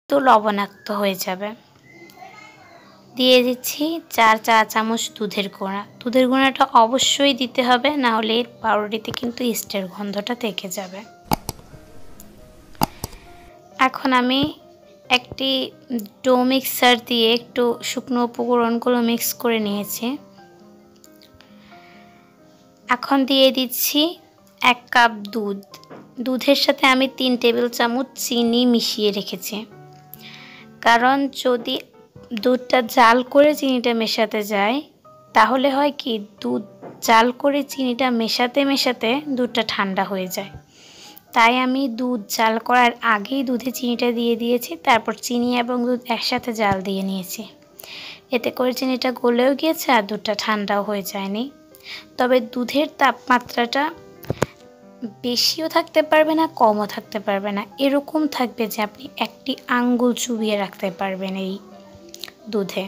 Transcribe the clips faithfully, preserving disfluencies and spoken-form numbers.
তো লবণাক্ত হয়ে যাবে। দিয়ে দিচ্ছি চার চা চামচ দুধের গুঁড়া। দুধের গুঁড়াটা অবশ্যই দিতে হবে, না হলে পাউরুটিতে কিন্তু ইস্টের গন্ধটা থেকে যাবে। এখন আমি একটি ডো মিক্সার দিয়ে একটু শুকনো উপকরণগুলো মিক্স করে নিয়েছি। এখন দিয়ে দিচ্ছি এক কাপ দুধ। দুধের সাথে আমি তিন টেবিল চামচ চিনি মিশিয়ে রেখেছি, কারণ যদি দুধটা জাল করে চিনিটা মেশাতে যায় তাহলে হয় কি, দুধ জাল করে চিনিটা মেশাতে মেশাতে দুধটা ঠান্ডা হয়ে যায়। তাই আমি দুধ জাল করার আগেই দুধে চিনিটা দিয়ে দিয়েছি, তারপর চিনি এবং দুধ একসাথে জাল দিয়ে নিয়েছি। এতে করে চিনিটা গলেও গিয়েছে আর দুধটা ঠান্ডাও হয়ে যায়নি। তবে দুধের তাপমাত্রাটা বেশিও থাকতে পারবে না, কমও থাকতে পারবে না, এরকম থাকবে যে আপনি একটি আঙ্গুল চুবিয়ে রাখতে পারবেন এই দুধে।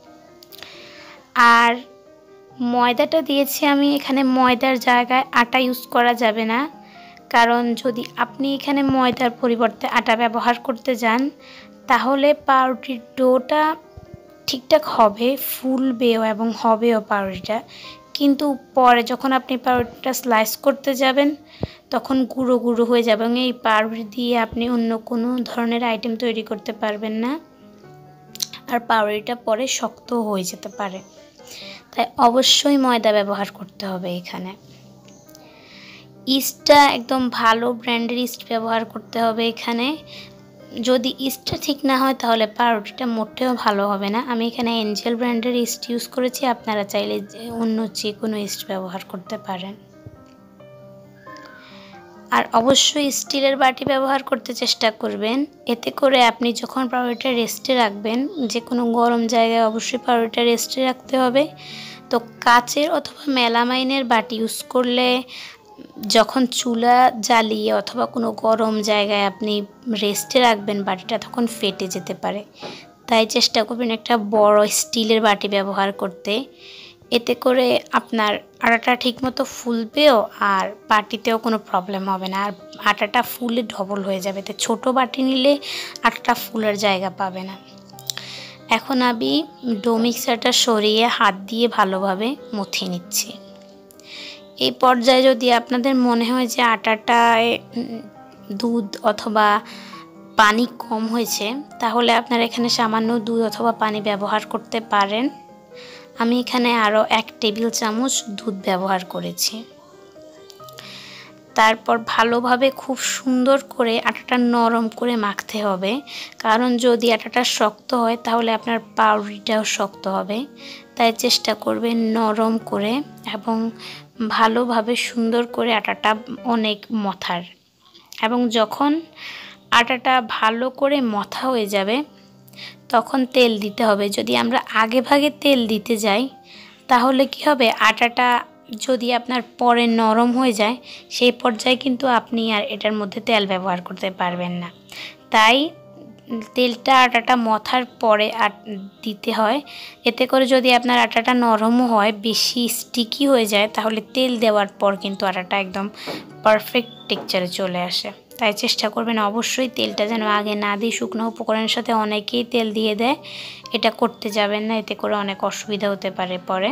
আর ময়দাটা দিয়েছি আমি এখানে, ময়দার জায়গায় আটা ইউজ করা যাবে না, কারণ যদি আপনি এখানে ময়দার পরিবর্তে আটা ব্যবহার করতে যান তাহলে পাউরুটির ডোটা ঠিকঠাক হবে, ফুলবেও এবং হবেও পাউরুটিটা, কিন্তু পরে যখন আপনি পাউরুটিটা স্লাইস করতে যাবেন তখন গুঁড়ো গুঁড়ো হয়ে যাবে এবং এই পাউরুটি দিয়ে আপনি অন্য কোনো ধরনের আইটেম তৈরি করতে পারবেন না, আর পাউরুটিটা পরে শক্ত হয়ে যেতে পারে। তাই অবশ্যই ময়দা ব্যবহার করতে হবে এখানে। ইস্টটা একদম ভালো ব্র্যান্ডের ইস্ট ব্যবহার করতে হবে এখানে। যদি ইস্টটা ঠিক না হয় তাহলে পাউরুটিটা মোটেও ভালো হবে না। আমি এখানে এঞ্জেল ব্র্যান্ডের ইস্ট ইউজ করেছি, আপনারা চাইলে অন্য যে কোনো ইস্ট ব্যবহার করতে পারেন। আর অবশ্যই স্টিলের বাটি ব্যবহার করতে চেষ্টা করবেন, এতে করে আপনি যখন পাউরুটিটা রেস্টে রাখবেন, যে কোনো গরম জায়গায় অবশ্যই পাউরুটিটা রেস্টে রাখতে হবে। তো কাচের অথবা মেলামাইনের বাটি ইউজ করলে যখন চুলা জ্বালিয়ে অথবা কোনো গরম জায়গায় আপনি রেস্টে রাখবেন বাটিটা, তখন ফেটে যেতে পারে। তাই চেষ্টা করবেন একটা বড় স্টিলের বাটি ব্যবহার করতে, এতে করে আপনার আটাটা ঠিকমতো ফুলবেও আর বাটিতেও কোনো প্রবলেম হবে না, আর আটাটা ফুলে ডবল হয়ে যাবে। তো ছোটো বাটি নিলে আটাটা ফুলের জায়গা পাবে না। এখন আমি ডো মিক্সারটা সরিয়ে হাত দিয়ে ভালোভাবে মুথিয়ে নিচ্ছি। এই পর্যায়ে যদি আপনাদের মনে হয় যে আটাটায় দুধ অথবা পানি কম হয়েছে, তাহলে আপনারা এখানে সামান্য দুধ অথবা পানি ব্যবহার করতে পারেন। আমি এখানে আরও এক টেবিল চামচ দুধ ব্যবহার করেছি। তারপর ভালোভাবে খুব সুন্দর করে আটাটা নরম করে মাখতে হবে, কারণ যদি আটাটা শক্ত হয় তাহলে আপনার পাউরুটিটাও শক্ত হবে। তাই চেষ্টা করবেন নরম করে এবং ভালোভাবে সুন্দর করে আটাটা অনেক মথার। এবং যখন আটাটা ভালো করে মথা হয়ে যাবে তখন তেল দিতে হবে। যদি আমরা আগে ভাগে তেল দিতে যাই তাহলে কি হবে, আটাটা যদি আপনার পরে নরম হয়ে যায় সেই পর্যায়ে কিন্তু আপনি আর এটার মধ্যে তেল ব্যবহার করতে পারবেন না। তাই তেলটা আটাটা মথার পরে দিতে হয়। এতে করে যদি আপনার আটাটা নরমও হয়, বেশি স্টিকি হয়ে যায়, তাহলে তেল দেওয়ার পর কিন্তু আটাটা একদম পারফেক্ট টেক্সচারে চলে আসে। তাই চেষ্টা করবেন অবশ্যই তেলটা যেন আগে না দিই। শুকনো উপকরণের সাথে অনেকেই তেল দিয়ে দেয়, এটা করতে যাবেন না, এতে করে অনেক অসুবিধা হতে পারে পরে।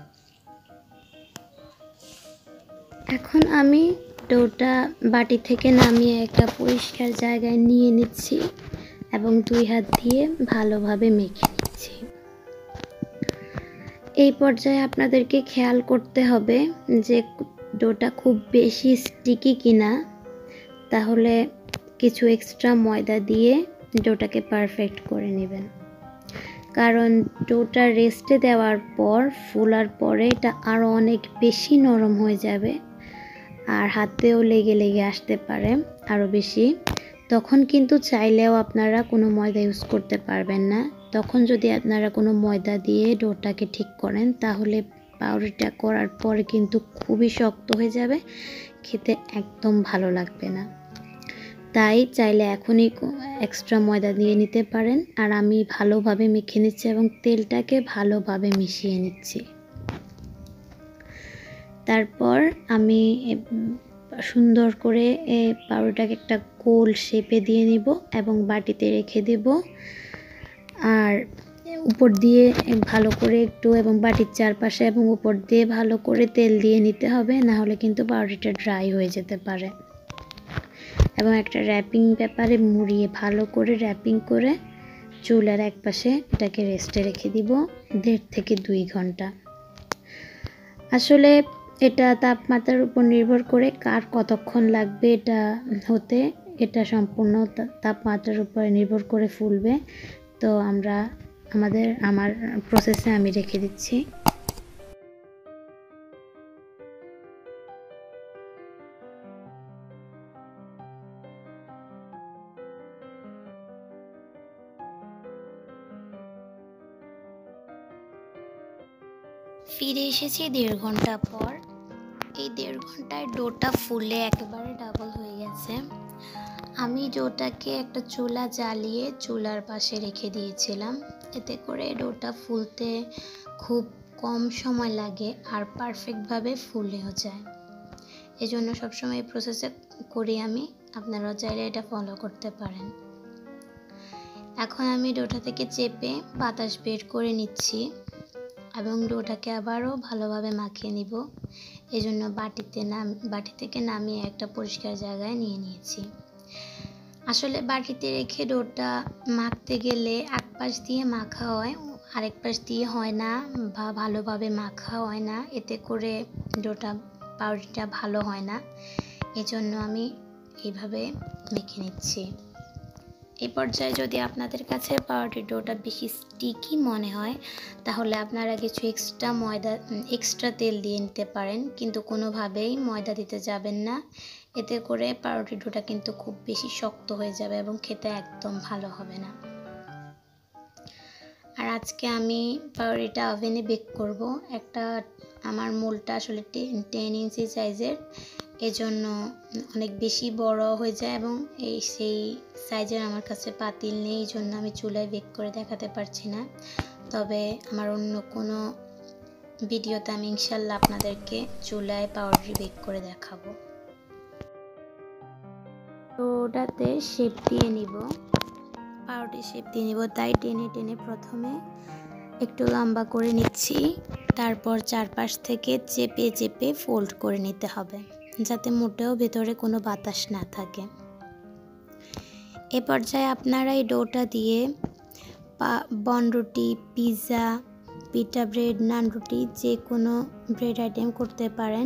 এখন আমি ডোটা বাটি থেকে নামিয়ে একটা পরিষ্কার জায়গায় নিয়ে নিচ্ছি এবং দুই হাত দিয়ে ভালোভাবে মেখে নিচ্ছি। এই পর্যায়ে আপনাদেরকে খেয়াল করতে হবে যে ডোটা খুব বেশি স্টিকি কিনা, তাহলে কিছু এক্সট্রা ময়দা দিয়ে ডোটাকে পারফেক্ট করে নেবেন। কারণ ডোটা রেস্টে দেওয়ার পর ফুলার পরে এটা আরও অনেক বেশি নরম হয়ে যাবে আর হাতেও লেগে লেগে আসতে পারে আরও বেশি। তখন কিন্তু চাইলেও আপনারা কোনো ময়দা ইউজ করতে পারবেন না। তখন যদি আপনারা কোনো ময়দা দিয়ে ডোটাকে ঠিক করেন তাহলে পাউরুটিটা করার পরে কিন্তু খুবই শক্ত হয়ে যাবে, খেতে একদম ভালো লাগবে না। তাই চাইলে এখনই এক্সট্রা ময়দা দিয়ে নিতে পারেন। আর আমি ভালোভাবে মেখে নিচ্ছি এবং তেলটাকে ভালোভাবে মিশিয়ে নিচ্ছি। তারপর আমি সুন্দর করে এই পাউরুটিটাকে একটা গোল শেপে দিয়ে নিব এবং বাটিতে রেখে দেব। আর উপর দিয়ে ভালো করে একটু এবং বাটির চারপাশে এবং উপর দিয়ে ভালো করে তেল দিয়ে নিতে হবে, না হলে কিন্তু পাউরুটিটা ড্রাই হয়ে যেতে পারে। এবং একটা র্যাপিং পেপারে মুড়িয়ে ভালো করে র্যাপিং করে চুলার এক পাশে এটাকে রেস্টে রেখে দিব দেড় থেকে দুই ঘন্টা। আসলে এটা তাপমাত্রার উপর নির্ভর করে কার কতক্ষণ লাগবে এটা হতে, এটা সম্পূর্ণ তাপমাত্রার উপর নির্ভর করে ফুলবে। তো আমরা আমাদের আমার প্রসেসে আমি রেখে দিচ্ছি। ফিরে এসেছি দেড় ঘন্টা পর। এই দেড় ঘন্টায় ডোটা ফুলে একেবারে ডাবল হয়ে গেছে। আমি ডোটাকে একটা চুলা জ্বালিয়ে চুলার পাশে রেখে দিয়েছিলাম, এতে করে ডোটা ফুলতে খুব কম সময় লাগে আর পারফেক্টভাবে ফুলেও যায়। এই জন্য সবসময় এই প্রসেসে করি আমি, আপনারাও চাইলে এটা ফলো করতে পারেন। এখন আমি ডোটা থেকে চেপে বাতাস বের করে নিচ্ছি এবং ডোটাকে আবারও ভালোভাবে মাখিয়ে নিব। এই জন্য বাটিতে নাম বাটি থেকে নামিয়ে একটা পরিষ্কার জায়গায় নিয়ে নিয়েছি। আসলে বাটিতে রেখে ডোটা মাখতে গেলে এক পাশ দিয়ে মাখা হয়, আরেক পাশ দিয়ে হয় না বা ভালোভাবে মাখা হয় না, এতে করে ডোটা পাউরুটিটা ভালো হয় না। এজন্য আমি এইভাবে মেখে নিচ্ছি। এই পর্যায়ে যদি আপনাদের কাছে পাউরুটির ডোটা বেশি স্টিকি মনে হয় তাহলে আপনারা কিছু এক্সট্রা ময়দা এক্সট্রা তেল দিয়ে নিতে পারেন, কিন্তু কোনোভাবেই ময়দা দিতে যাবেন না। এতে করে পাউরুটির ডোটা কিন্তু খুব বেশি শক্ত হয়ে যাবে এবং খেতে একদম ভালো হবে না। আর আজকে আমি পাউরুটিটা ওভেনে বেক করব। একটা আমার মোলটা আসলে টেন ইঞ্চি সাইজের, এজন্য অনেক বেশি বড় হয়ে যায় এবং এই সেই সাইজের আমার কাছে পাতিল নেই, এই জন্য আমি চুলায় বেক করে দেখাতে পারছি না। তবে আমার অন্য কোনো ভিডিওতে আমি ইনশাল্লাহ আপনাদেরকে চুলায় পাউরুটি বেক করে দেখাবো। তো ওটাতে শেপ দিয়ে নিব, পাউরুটি শেপ দিয়ে নিব, তাই টেনে টেনে প্রথমে একটু লম্বা করে নিচ্ছি, তারপর চারপাশ থেকে চেপে চেপে ফোল্ড করে নিতে হবে যাতে মোটেও ভেতরে কোনো বাতাস না থাকে। এ পর্যায়ে আপনারা এই ডোটা দিয়ে বন রুটি, পিৎজা, পিটা ব্রেড, নান রুটি যে কোনো ব্রেড আইটেম করতে পারেন,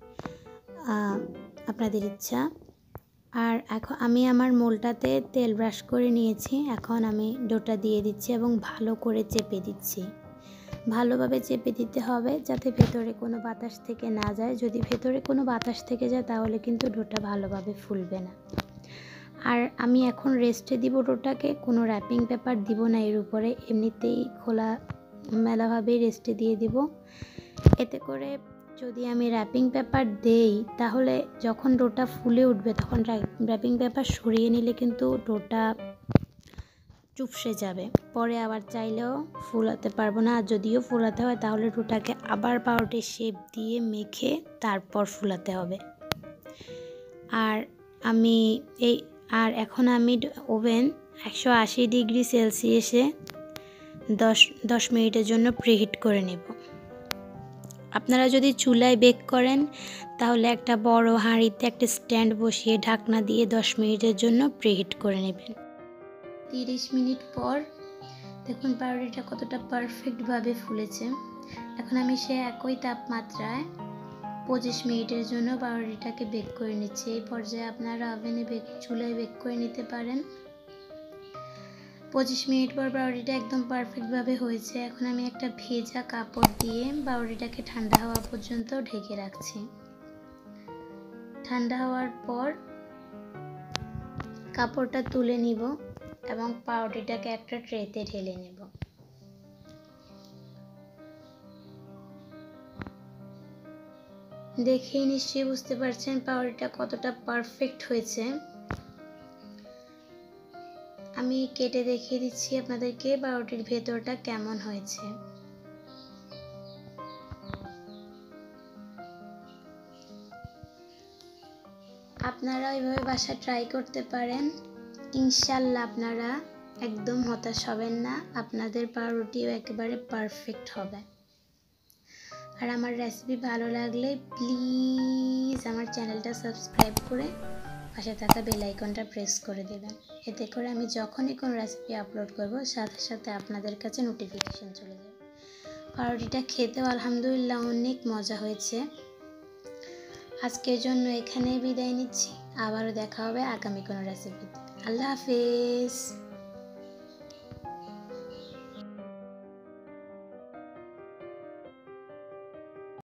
আপনাদের ইচ্ছা। আর এখন আমি আমার মোলটাতে তেল ব্রাশ করে নিয়েছি, এখন আমি ডোটা দিয়ে দিচ্ছি এবং ভালো করে চেপে দিচ্ছি। ভালোভাবে চেপে দিতে হবে যাতে ভেতরে কোনো বাতাস থেকে না যায়। যদি ভেতরে কোনো বাতাস থেকে যায় তাহলে কিন্তু ডোটা ভালোভাবে ফুলবে না। আর আমি এখন রেস্টে দিব ডোটাকে, কোনো র্যাপিং পেপার দিব না এর উপরে, এমনিতেই খোলা মেলাভাবে রেস্টে দিয়ে দিব। এতে করে যদি আমি র্যাপিং পেপার দেই তাহলে যখন ডোটা ফুলে উঠবে তখন র্যাপিং পেপার সরিয়ে নিলে কিন্তু ডোটা চুপসে যাবে, পরে আবার চাইলেও ফুলাতে পারবো না। আর যদিও ফুলাতে হয় তাহলে ডোটাকে আবার পাউরুটির শেপ দিয়ে মেখে তারপর ফুলাতে হবে। আর আমি এই আর এখন আমি ওভেন একশো আশি ডিগ্রি সেলসিয়াসে দশ দশ মিনিটের জন্য প্রিহিট করে নেব। আপনারা যদি চুলায় বেক করেন তাহলে একটা বড় হাঁড়িতে একটা স্ট্যান্ড বসিয়ে ঢাকনা দিয়ে দশ মিনিটের জন্য প্রিহিট করে নেবেন। তিরিশ মিনিট পর দেখুন পাউরুটিটা কতটা পারফেক্টভাবে ফুলেছে। এখন আমি সে একই তাপমাত্রায় পঁচিশ মিনিটের জন্য পাউরুটিটাকে বেক করে নিচ্ছি। এই পর্যায়ে আপনারা ওভেনে বেক চুলায় বেক করে নিতে পারেন। পঁচিশ মিনিট পর পাউরুটিটা একদম পারফেক্টভাবে হয়েছে। এখন আমি একটা ভেজা কাপড় দিয়ে পাউরুটিটাকে ঠান্ডা হওয়া পর্যন্ত ঢেকে রাখছি। ঠান্ডা হওয়ার পর কাপড়টা তুলে নিব এবং পাউরুটিটাকে একটা ট্রেতে ঢেলে নেব। দেখেই নিশ্চয়ই বুঝতে পারছেন পাউরুটিটা কতটা পারফেক্ট হয়েছে। আমি কেটে দেখিয়ে দিচ্ছি আপনাদেরকে পাউরুটির ভেতরটা কেমন হয়েছে। আপনারা এইভাবে বাসায় ট্রাই করতে পারেন, ইনশাল্লাহ আপনারা একদম হতাশ হবেন না, আপনাদের পাউরুটিও একেবারে পারফেক্ট হবে। আর আমার রেসিপি ভালো লাগলে প্লিজ আমার চ্যানেলটা সাবস্ক্রাইব করে পাশে থাকা বেল আইকনটা প্রেস করে দেবেন। এতে করে আমি যখনই কোনো রেসিপি আপলোড করব সাথে সাথে আপনাদের কাছে নোটিফিকেশন চলে যাবে। পাউরুটিটা খেতেও আলহামদুলিল্লাহ অনেক মজা হয়েছে। আজকের জন্য এখানেই বিদায় নিচ্ছি, আবারও দেখা হবে আগামী কোনো রেসিপিতে। আল্লাহ হাফেজ।